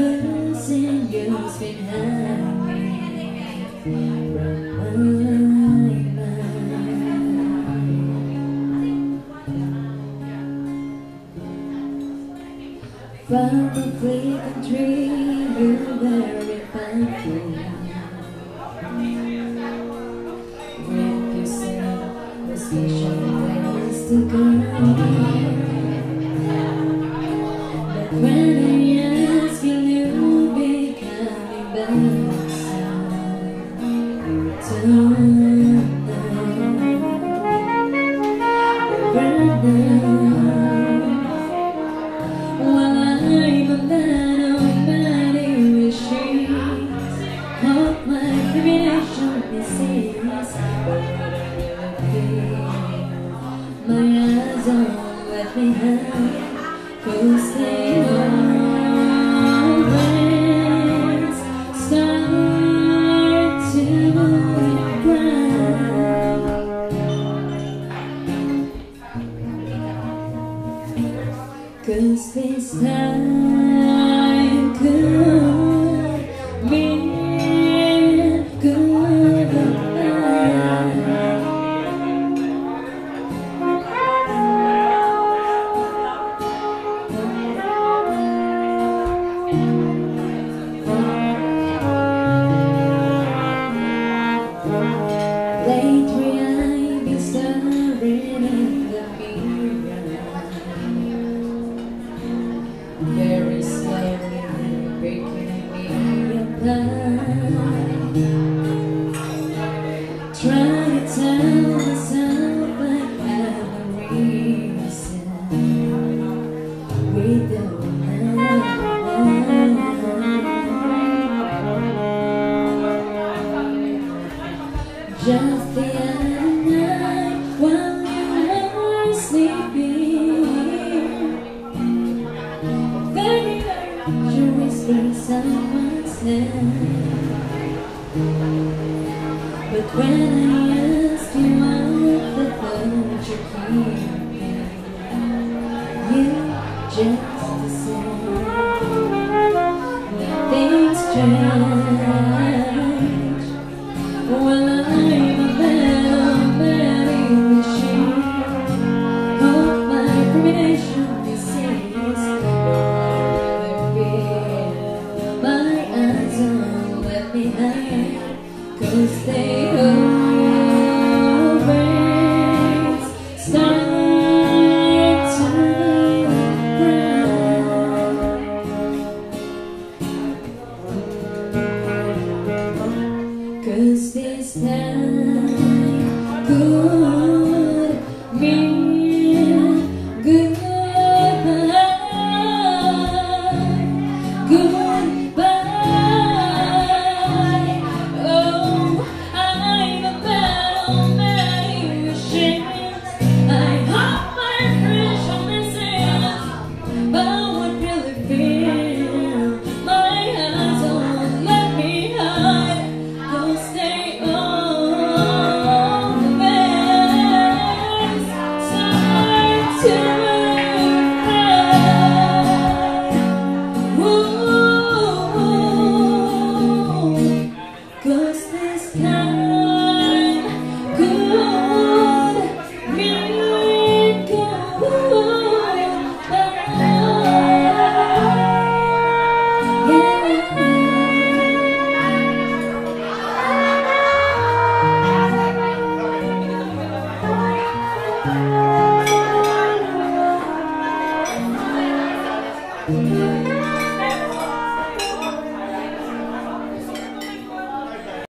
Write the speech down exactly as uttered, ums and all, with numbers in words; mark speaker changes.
Speaker 1: losing you's been hanging from my mind. From the fleeting dream you're very thankful. With yourself the special ways to go. But when I ask you, you'll be coming back. So you don't know. Right now, while I'm a man of many wishes, hope my creation is sees, but what I really feel, my eyes don't let me hide, 'cause they always start to cry. 'Cause this time could be goodbye. Lately I've been staring in the mirror, very slowly breaking me apart. Trying to tell myself I have a reason we don't have. Just the other night while you were sleeping, very much you whispered someone's name. But when I asked you what the thought you keeping, you just said nothing's changed. Well, I'm a man of many wishes, hope my creation disease, but I feel my eyes don't let me hide, 'cause they always start to cry. 'Cause this time could